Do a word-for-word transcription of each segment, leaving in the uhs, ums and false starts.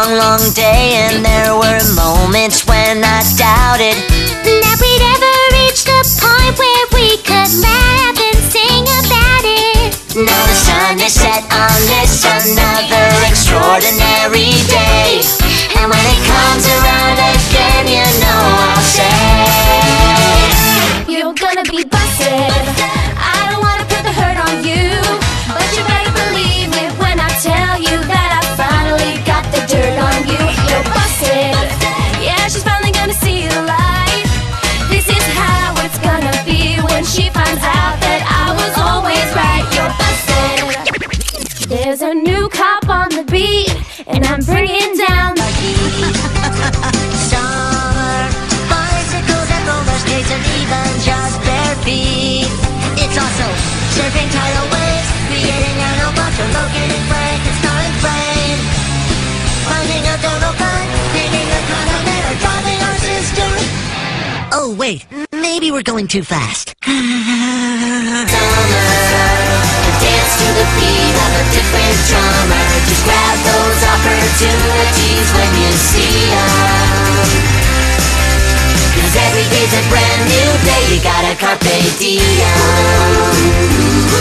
long, long day, and there were moments when I doubted that we'd ever reach the point where we could laugh and sing about it. Now the sun is set on this another extraordinary day, and when it comes around again, you know I'll say you're gonna be busted. I don't wanna put the hurt on you, but you better believe it when I tell you that I finally got the dirt on you. You're busted. Yeah, she's finally gonna see the light. This is how it's gonna be when she finds out that I was always right. You're busted. There's a new cop on the beat, and I'm bringing down the heat. summer, bicycles and roller skates and even just bare feet. It's also surfing tidal waves, creating an monster, locating Frank and starting flame, finding a dodo gun, digging a continent, or driving our sister. Oh wait, maybe we're going too fast. Summer, dance to the beat of a different drummer. Just grab those opportunities when you see them, 'cause every day's a brand new day. You gotta carpe diem.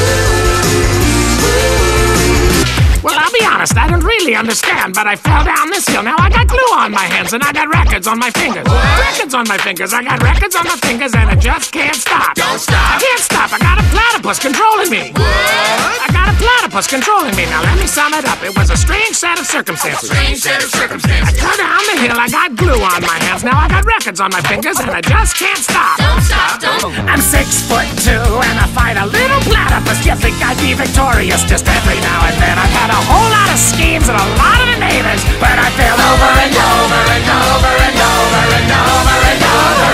Well, I'll be honest, I don't really understand, but I fell down this hill. Now I got glue on my hands and I got records on my fingers. What? Records on my fingers, I got records on my fingers, and I just can't stop. Don't stop. I can't stop, I got a platypus controlling me. What? I got a platypus controlling me. Now let me sum it up, it was a strange set of circumstances. Strange set of I circumstances. come down the hill, I got glue on my hands, now I got records on my fingers, and I just can't stop. Don't stop, don't. I'm six foot two and I fight a little platypus. You think I'd be victorious just every now and then? I've had a whole lot of schemes and a lot of enablers, but I fail over and over and over and over and over and over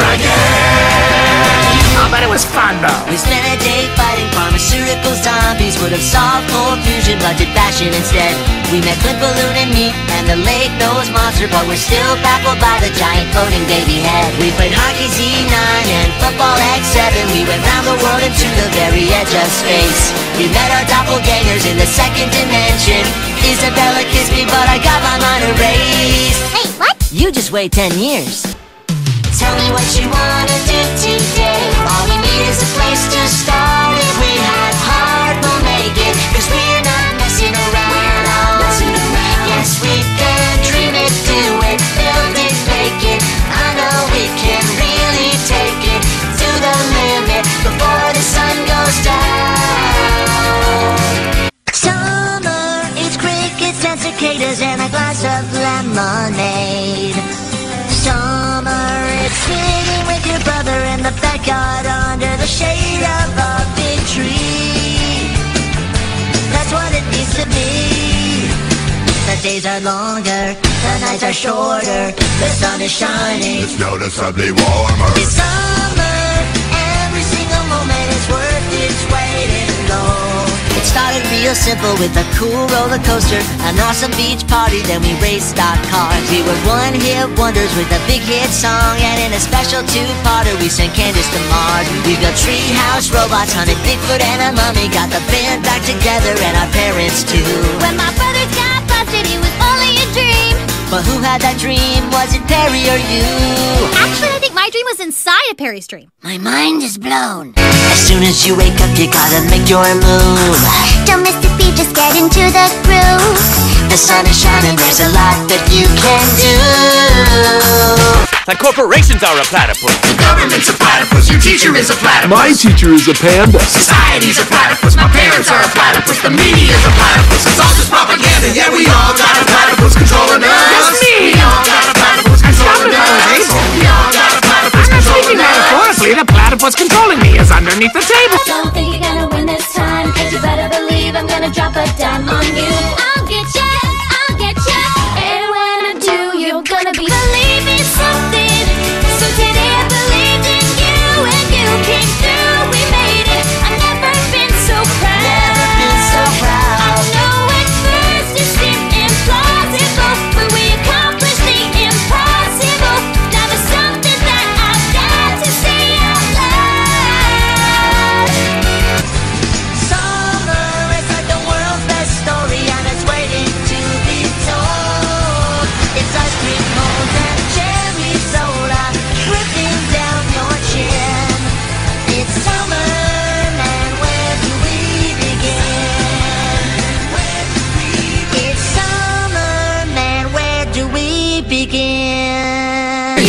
again. Oh, but it was fun though. We spent a day fighting pharmaceutical zombies. Would have solved cold fusion, but did fashion instead. We met Clint Balloon and me and the lake-nosed monster, but we're still baffled by the giant floating baby head. We played hockey Z nine and football X seven. We went round the world and to the very edge of space. We met our doppelgangers in the second dimension. Isabella kissed me, but I got my mind erased. Wait, what? You just wait ten years. Tell me what you wanna do today. All we need is a place to start. If we have heart, we'll make it, 'cause we're not messing around. We're not messing around. Yes, we can dream it, do it, build it, make it. I know we can really take it to the limit before the sun goes down. Summer, it's crickets and cicadas and a glass of lemonade. Summer, it's sitting with your brother in the backyard under the shade of a big tree. That's what it needs to be. The days are longer, the nights are shorter, the sun is shining. It's noticeably warmer. It's summer, every single moment is worth its weight in gold. It started real simple with a cool roller coaster, an awesome beach party, then we raced stock cars. We were one-hit wonders with a big hit song, and in a special two-parter we sent Candace to Mars. We built treehouse robots, hunted Bigfoot and a mummy, got the band back together and our parents too. When my brothers got busted, it was only a dream. But who had that dream? Was it Perry or you? Actually, I think my dream was inside of Perry's dream. My mind is blown. As soon as you wake up, you gotta make your move. Don't miss the beat, just get into the groove. The sun is shining, there's a lot that you can do. Like corporations are a platypus. The government's a platypus. Your teacher is a platypus. My teacher is a panda. Society's a platypus. My parents are a platypus. The media's a platypus. It's all just propaganda. Yeah, we all got a platypus controlling us. That's me. We all got a platypus controlling us. We all got a platypus controlling us. Metaphorically, the platypus controlling me is underneath the table. Don't think you're gonna win this time, 'cause you better believe I'm gonna drop a dime on you. I'll get ya, I'll get ya, and when I do, you're gonna be believing something. So today I believed in you, and you came through. We made it. I've never been so proud. Never been so proud. I know at first it seemed implausible, but we accomplished the impossible. Now there's something that I've got to say out loud. Summer is like the world's best story, and it's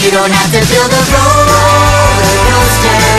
You don't have to build a roller coaster.